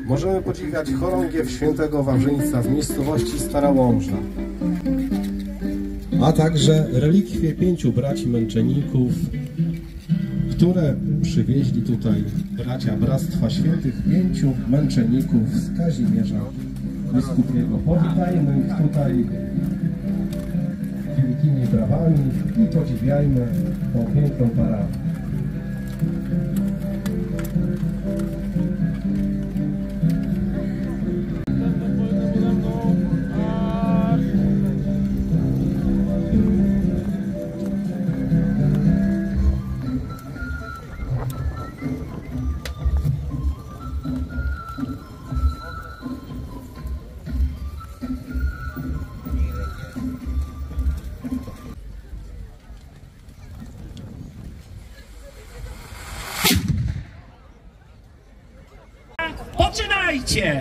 możemy podziwiać chorągiew świętego Wawrzyńca w miejscowości Stara Łomża, a także relikwie 5 braci męczenników, które przywieźli tutaj bracia Bractwa Świętych 5 męczenników z Kazimierza Biskupiego. Powitajmy ich tutaj wielkimi brawami i podziwiajmy tą piękną paradę. Poczynajcie!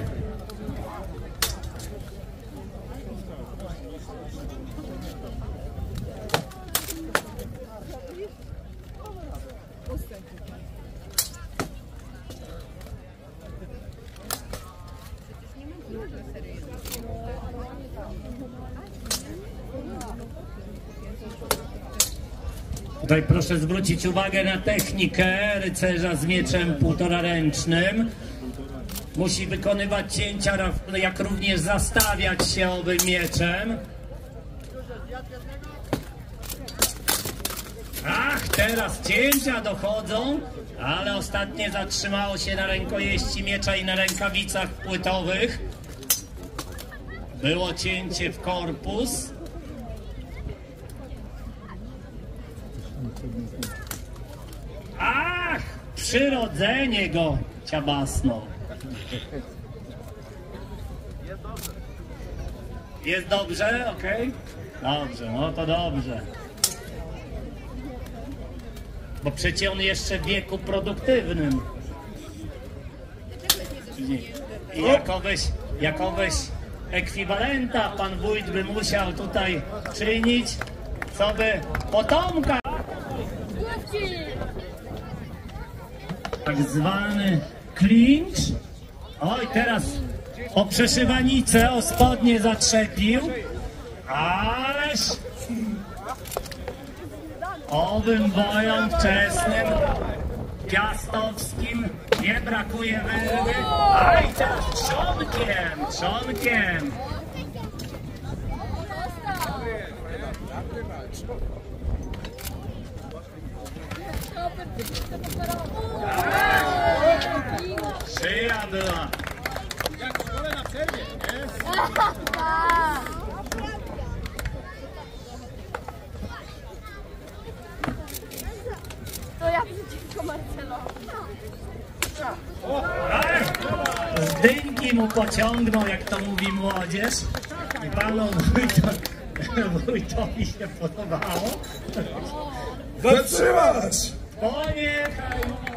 Tutaj proszę zwrócić uwagę na technikę rycerza z mieczem półtoraręcznym. Musi wykonywać cięcia, jak również zastawiać się owym mieczem. Ach, teraz cięcia dochodzą, ale ostatnie zatrzymało się na rękojeści miecza i na rękawicach płytowych. Było cięcie w korpus. Ach, przyrodzenie go ciabasnął. Jest dobrze? Okej? Dobrze, no to dobrze. Bo przecież on jeszcze w wieku produktywnym. I jakoweś ekwiwalenta pan wójt by musiał tutaj czynić, co by potomka. Tak zwany clinch. Oj, teraz o przeszywanicę, o spodnie zatrzepił. Ależ owym bojom wczesnym, piastowskim nie brakuje wyrwy. A i teraz trzonkiem. Szyja była. Jak w szkole na przerwie, nie? To ja przeciwko Marcelowi. Z dynki mu pociągnął, jak to mówi młodzież. I panu wójtowi się podobało. Zatrzymać! Poniechaj!